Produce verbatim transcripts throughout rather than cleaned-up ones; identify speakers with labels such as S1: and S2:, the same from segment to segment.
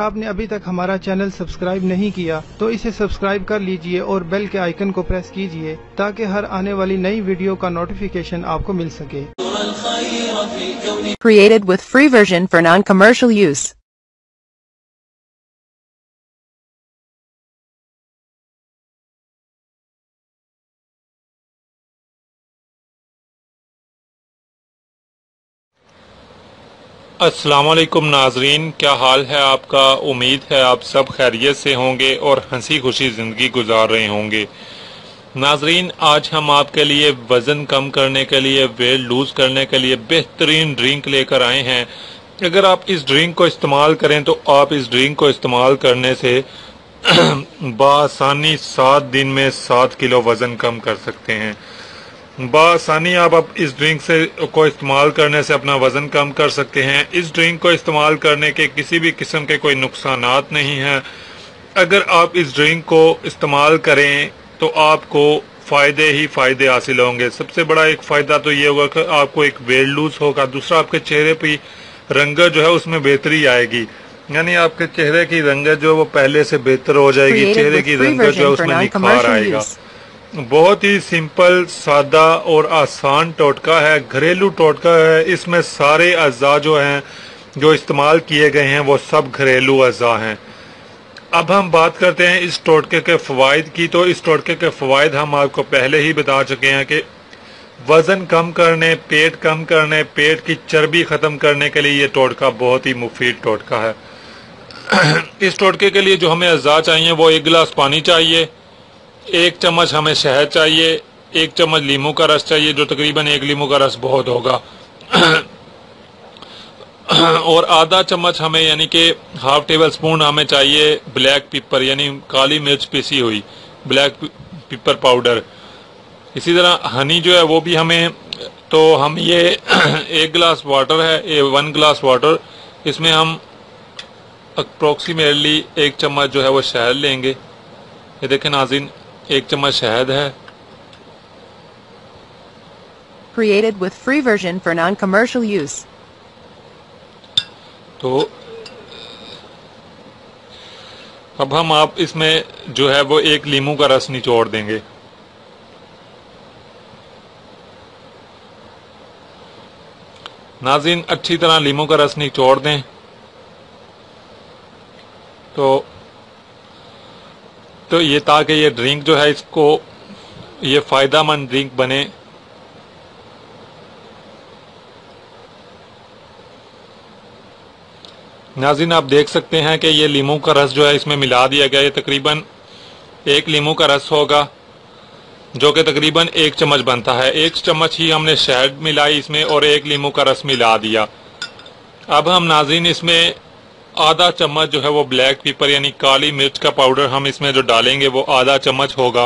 S1: आपने अभी तक हमारा चैनल सब्सक्राइब नहीं किया तो इसे सब्सक्राइब कर लीजिए और बेल के आइकन को प्रेस कीजिए ताकि हर आने वाली नई वीडियो का नोटिफिकेशन आपको मिल सके।
S2: Created with free version for non-commercial use.
S3: अस्सलाम वालेकुम नाजरीन, क्या हाल है आपका। उम्मीद है आप सब खैरियत से होंगे और हंसी खुशी ज़िंदगी गुजार रहे होंगे। नाजरीन, आज हम आपके लिए वज़न कम करने के लिए, वेट लूज़ करने के लिए बेहतरीन ड्रिंक लेकर आए हैं। अगर आप इस ड्रिंक को इस्तेमाल करें तो आप इस ड्रिंक को इस्तेमाल करने से बआसानी सात दिन में सात किलो वज़न कम कर सकते हैं। बआसानी आप अब इस ड्रिंक से को इस्तेमाल करने से अपना वज़न कम कर सकते हैं। इस ड्रिंक को इस्तेमाल करने के किसी भी किस्म के कोई नुकसानात नहीं हैं। अगर आप इस ड्रिंक को इस्तेमाल करें तो आपको फ़ायदे ही फ़ायदे हासिल होंगे। सबसे बड़ा एक फ़ायदा तो ये होगा कि आपको एक वेट लूज होगा। दूसरा, आपके चेहरे पर रंगत जो है उसमें बेहतरी आएगी, यानी आपके चेहरे की रंगत जो है वो पहले से बेहतर हो जाएगी। चेहरे की रंगत जो है उसमें निखार आएगा। बहुत ही सिंपल, सादा और आसान टोटका है, घरेलू टोटका है। इसमें सारे अज़ा जो हैं जो इस्तेमाल किए गए हैं वो सब घरेलू अज़ा हैं। अब हम बात करते हैं इस टोटके के फ़वाइद की। तो इस टोटके के फ़वाइद हम आपको पहले ही बता चुके हैं कि वज़न कम करने, पेट कम करने, पेट की चर्बी ख़त्म करने के लिए ये टोटका बहुत ही मुफीद टोटका है। इस टोटके के लिए जो हमें अज़ा चाहिए वो एक गिलास पानी चाहिए, एक चम्मच हमें शहद चाहिए, एक चम्मच लीमू का रस चाहिए, जो तकरीबन एक लीमू का रस बहुत होगा और आधा चम्मच हमें यानी कि हाफ टेबल स्पून हमें चाहिए ब्लैक पेपर, यानी काली मिर्च पिसी हुई, ब्लैक पेपर पाउडर। इसी तरह हनी जो है वो भी हमें, तो हम ये एक गिलास वाटर है, ये वन गिलास वाटर, इसमें हम अप्रोक्सीमेटली एक चम्मच जो है वो शहद लेंगे। ये देखें नाज़रीन, एक चम्मच शहद है।
S2: Created with free version for non-commercial use.
S3: तो अब हम आप इसमें जो है वो एक लीमू का रस निचोड़ देंगे। नाज़रीन, अच्छी तरह लीमू का रस निचोड़ दें तो तो ये, ताकि ये ड्रिंक जो है इसको ये फ़ायदेमंद ड्रिंक बने। नाज़रीन, आप देख सकते हैं कि ये लीमू का रस जो है इसमें मिला दिया गया। ये तकरीबन एक लीमू का रस होगा जो कि तकरीबन एक चम्मच बनता है। एक चम्मच ही हमने शहद मिलाई इसमें और एक लीमू का रस मिला दिया। अब हम नाज़रीन इसमें आधा चम्मच जो है वो ब्लैक पेपर यानी काली मिर्च का पाउडर हम इसमें जो डालेंगे वो आधा चम्मच होगा।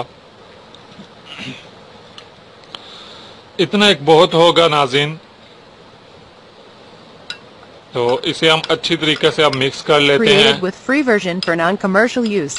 S3: इतना एक बहुत होगा नाज़रीन। तो इसे हम अच्छी तरीके से अब मिक्स कर लेते हैं।
S2: Created with free version for non-commercial use.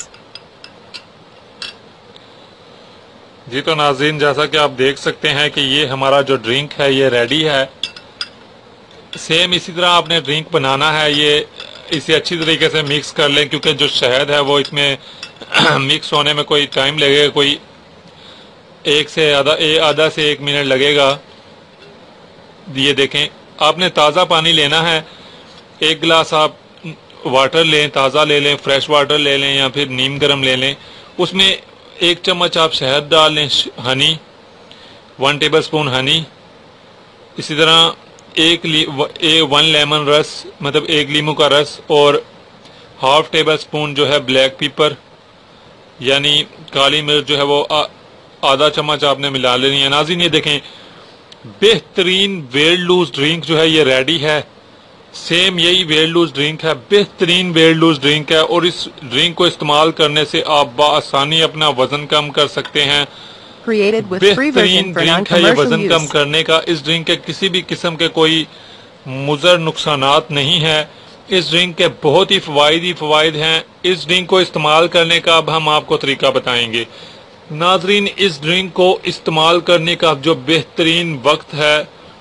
S3: जी तो नाज़रीन, जैसा कि आप देख सकते हैं कि ये हमारा जो ड्रिंक है ये रेडी है। सेम इसी तरह आपने ड्रिंक बनाना है। ये इसे अच्छी तरीके से मिक्स कर लें, क्योंकि जो शहद है वो इसमें मिक्स होने में कोई टाइम लगेगा, कोई एक से आधा आधा से एक मिनट लगेगा। ये देखें, आपने ताज़ा पानी लेना है। एक गिलास आप वाटर लें, ताज़ा ले लें, फ्रेश वाटर ले लें या फिर नीम गर्म ले लें। उसमें एक चम्मच आप शहद डाल लें, honey, one tablespoon honey. इसी तरह एक ली, ए, वन लेमन रस, मतलब एक लीमू का रस, और हाफ टेबल स्पून जो है ब्लैक पेपर यानी काली मिर्च जो है वो आ, आधा चम्मच आपने मिला लेनी है। नाज़रीन, ये देखें, बेहतरीन वेट लूज ड्रिंक जो है ये रेडी है। सेम यही वेट लूज ड्रिंक है, बेहतरीन वेट लूज ड्रिंक है और इस ड्रिंक को इस्तेमाल करने से आप बआसानी अपना वजन कम कर सकते हैं। बेहतरीन ड्रिंक है ये वजन कम करने का। इस ड्रिंक के किसी भी किस्म के कोई मुज़र नुकसानात नहीं है। इस ड्रिंक के बहुत ही फ़वाइद ही फ़वाइद हैं। इस ड्रिंक को इस्तेमाल करने का अब हम आपको तरीका बताएंगे। नाजरीन, इस ड्रिंक को इस्तेमाल करने का जो बेहतरीन वक्त है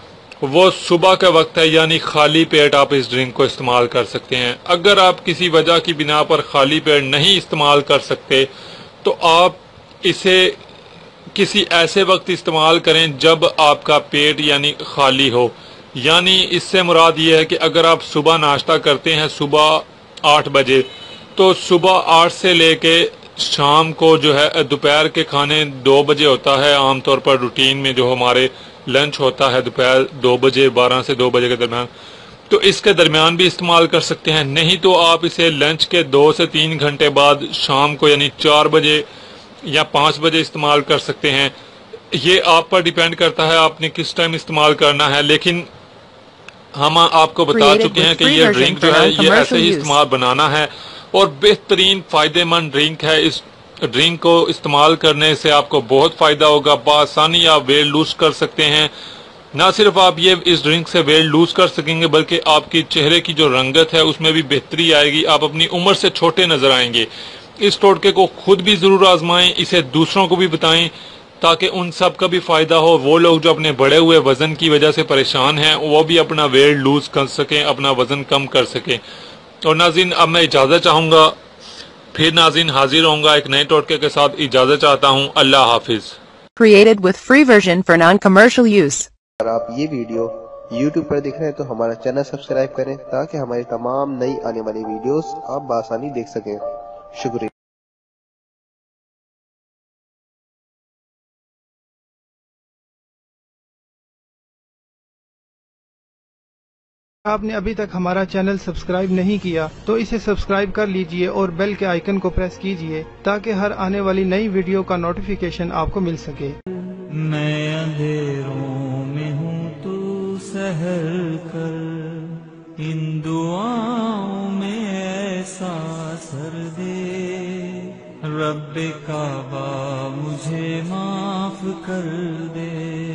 S3: वो सुबह का वक्त है, यानी खाली पेट आप इस ड्रिंक को इस्तेमाल कर सकते हैं। अगर आप किसी वजह की बिना पर खाली पेट नहीं इस्तेमाल कर सकते तो आप इसे किसी ऐसे वक्त इस्तेमाल करें जब आपका पेट यानी खाली हो। यानी इससे मुराद ये है कि अगर आप सुबह नाश्ता करते हैं सुबह आठ बजे, तो सुबह आठ से लेके शाम को जो है दोपहर के खाने दो बजे होता है आमतौर पर रूटीन में, जो हमारे लंच होता है दोपहर दो बजे बारह से दो बजे के दरमियान, तो इसके दरमियान भी इस्तेमाल कर सकते हैं। नहीं तो आप इसे लंच के दो से तीन घंटे बाद शाम को यानी चार बजे या पाँच बजे इस्तेमाल कर सकते हैं। ये आप पर डिपेंड करता है आपने किस टाइम इस्तेमाल करना है। लेकिन हम आपको बता चुके हैं कि ये ड्रिंक जो है ये ऐसे ही इस्तेमाल बनाना है और बेहतरीन फायदेमंद ड्रिंक है। इस ड्रिंक को इस्तेमाल करने से आपको बहुत फायदा होगा। बआसानी आप वेट लूज कर सकते हैं। ना सिर्फ आप ये इस ड्रिंक से वेट लूज कर सकेंगे बल्कि आपकी चेहरे की जो रंगत है उसमें भी बेहतरी आएगी। आप अपनी उम्र से छोटे नजर आएंगे। इस टोटके को खुद भी जरूर आजमाएं, इसे दूसरों को भी बताएं ताकि उन सब का भी फायदा हो। वो लोग जो अपने बढ़े हुए वजन की वजह से परेशान हैं वो भी अपना वेट लूज कर सकें, अपना वजन कम कर सकें। और नाज़रीन अब मैं इजाजत चाहूंगा, फिर नाज़रीन हाजिर होऊंगा एक नए टोटके के साथ। इजाजत चाहता हूं, अल्लाह हाफिज।
S2: Created with free version for non-commercial use.
S4: अगर आप ये वीडियो YouTube पर देख रहे हैं तो हमारा चैनल सब्सक्राइब करें ताकि हमारी तमाम नई आने वाली वीडियोस आप बआसानी देख सकें। शुक्रिया।
S1: आपने अभी तक हमारा चैनल सब्सक्राइब नहीं किया तो इसे सब्सक्राइब कर लीजिए और बेल के आइकन को प्रेस कीजिए ताकि हर आने वाली नई वीडियो का नोटिफिकेशन आपको मिल सके।
S5: मैं अंधेरों में हूँ तू सहर कर, इन दुआओं में ऐसा असर दे, रब्बे काबा मुझे माफ कर दे।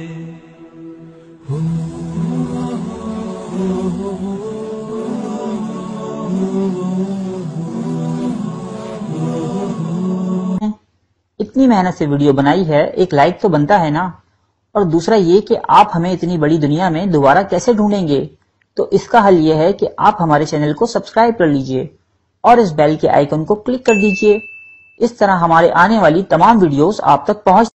S6: इतनी मेहनत से वीडियो बनाई है, एक लाइक तो बनता है ना। और दूसरा ये कि आप हमें इतनी बड़ी दुनिया में दोबारा कैसे ढूंढेंगे, तो इसका हल ये है कि आप हमारे चैनल को सब्सक्राइब कर लीजिए और इस बेल के आइकन को क्लिक कर दीजिए। इस तरह हमारे आने वाली तमाम वीडियोस आप तक पहुंच